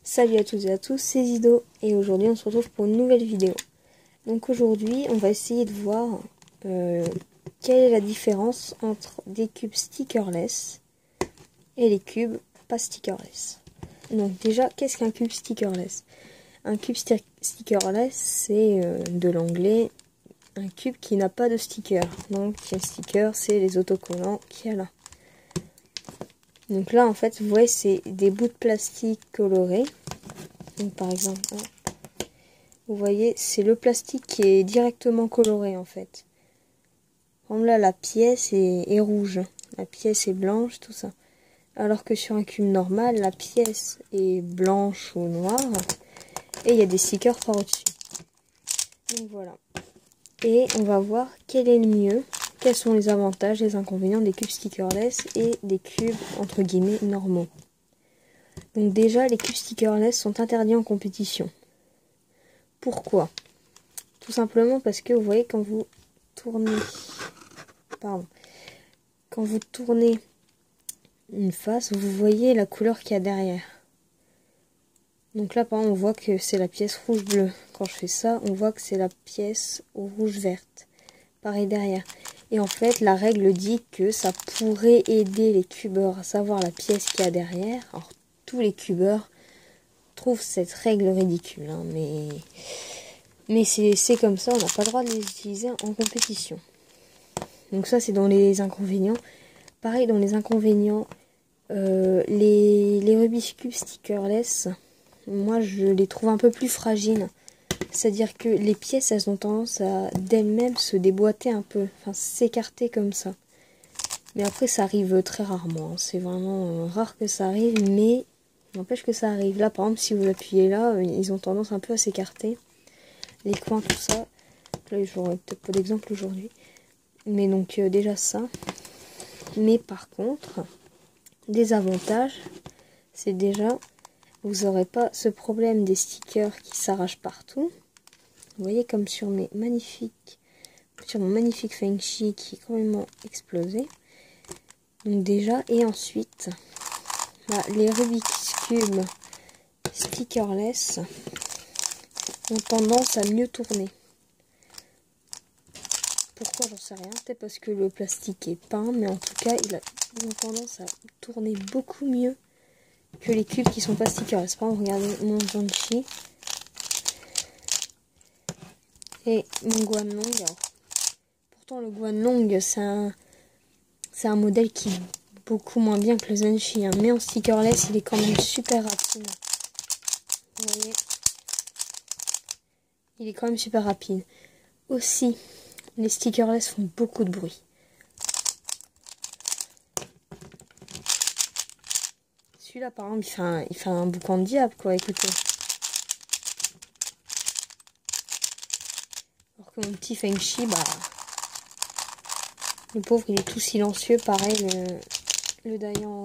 Salut à toutes et à tous, c'est Zido et aujourd'hui on se retrouve pour une nouvelle vidéo. Donc aujourd'hui on va essayer de voir quelle est la différence entre des cubes stickerless et les cubes pas stickerless. Donc déjà, qu'est-ce qu'un cube stickerless? Un cube stickerless, c'est de l'anglais un cube qui n'a pas de sticker. Donc un sticker, c'est les autocollants qu'il y a là. Donc là en fait vous voyez c'est des bouts de plastique colorés. Donc par exemple, vous voyez c'est le plastique qui est directement coloré en fait. Comme là la pièce est rouge, la pièce est blanche, tout ça. Alors que sur un cube normal, la pièce est blanche ou noire et il y a des stickers par au-dessus. Donc voilà. Et on va voir quel est le mieux. Quels sont les avantages et les inconvénients des cubes stickerless et des cubes entre guillemets normaux. Donc déjà, les cubes stickerless sont interdits en compétition. Pourquoi? Tout simplement parce que vous voyez quand vous tournez, quand vous tournez une face, vous voyez la couleur qu'il y a derrière. Donc là, par exemple, on voit que c'est la pièce rouge-bleu. Quand je fais ça, on voit que c'est la pièce rouge-verte. Pareil derrière. Et en fait, la règle dit que ça pourrait aider les cubeurs à savoir la pièce qu'il y a derrière. Alors, tous les cubeurs trouvent cette règle ridicule, hein, mais c'est comme ça, on n'a pas le droit de les utiliser en compétition. Donc ça, c'est dans les inconvénients. Pareil, dans les inconvénients, les Rubik's Cube stickerless, moi, je les trouve un peu plus fragiles. C'est-à-dire que les pièces, elles ont tendance à d'elles-mêmes se déboîter un peu, enfin s'écarter comme ça. Mais après, ça arrive très rarement. C'est vraiment rare que ça arrive, mais n'empêche que ça arrive. Là, par exemple, si vous appuyez là, ils ont tendance un peu à s'écarter. Les coins, tout ça. Là, j'aurais peut-être pas d'exemple aujourd'hui. Mais donc, déjà ça. Mais par contre, des avantages, c'est déjà, vous n'aurez pas ce problème des stickers qui s'arrachent partout. Vous voyez comme sur mon magnifique Feng Shi qui est complètement explosé. Donc déjà, et ensuite, les Rubik's Cube stickerless ont tendance à mieux tourner. Pourquoi, j'en sais rien. Peut-être parce que le plastique est peint, mais en tout cas, ils ont tendance à tourner beaucoup mieux que les cubes qui sont pas stickerless. Par exemple, regardez mon Janchi et mon Guanlong. Pourtant, le Guanlong, c'est un modèle qui est beaucoup moins bien que le Zenshi, hein, mais en stickerless, il est quand même super rapide. Vous voyez, il est quand même super rapide. Aussi, les stickerless font beaucoup de bruit. Celui-là, par exemple, il fait un boucan de diable, quoi, écoutez. Alors que mon petit Feng Shi, le pauvre, il est tout silencieux, pareil, le Dayan,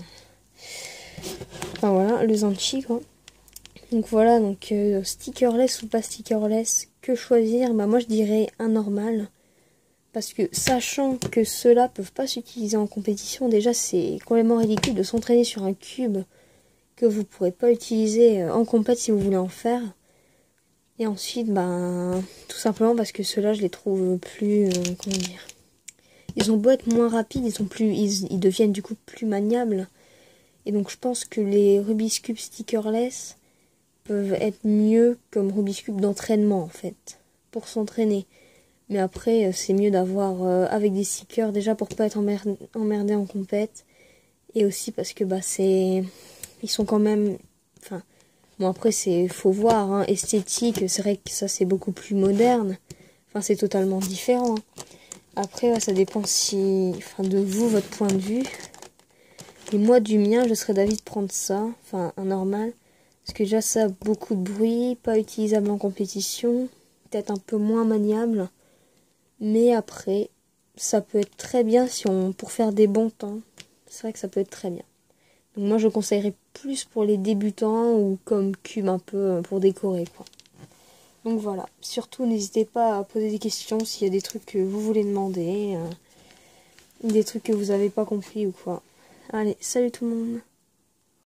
enfin voilà, le Zanchi, quoi. Donc voilà, donc stickerless ou pas stickerless, que choisir? Moi je dirais un normal. Parce que sachant que ceux-là peuvent pas s'utiliser en compétition, déjà c'est complètement ridicule de s'entraîner sur un cube que vous pourrez pas utiliser en compète si vous voulez en faire. Et ensuite, tout simplement parce que ceux-là je les trouve plus, comment dire, ils ont beau être moins rapides, ils deviennent du coup plus maniables. Et donc je pense que les Rubik's Cube stickerless peuvent être mieux comme Rubik's Cube d'entraînement en fait, pour s'entraîner. Mais après c'est mieux d'avoir avec des stickers déjà pour pas être emmerdé en compète. Et aussi parce que ils sont quand même, enfin bon après faut voir, hein, esthétique, c'est vrai que ça c'est beaucoup plus moderne. Enfin c'est totalement différent. Après ça dépend de vous, votre point de vue. Et moi du mien je serais d'avis de prendre ça, enfin un normal. Parce que déjà ça a beaucoup de bruit, pas utilisable en compétition, peut-être un peu moins maniable. Mais après, ça peut être très bien pour faire des bons temps. C'est vrai que ça peut être très bien. Donc moi je conseillerais plus pour les débutants ou comme cube un peu pour décorer, quoi. Donc voilà, surtout n'hésitez pas à poser des questions s'il y a des trucs que vous voulez demander, des trucs que vous n'avez pas compris ou quoi. Allez, salut tout le monde!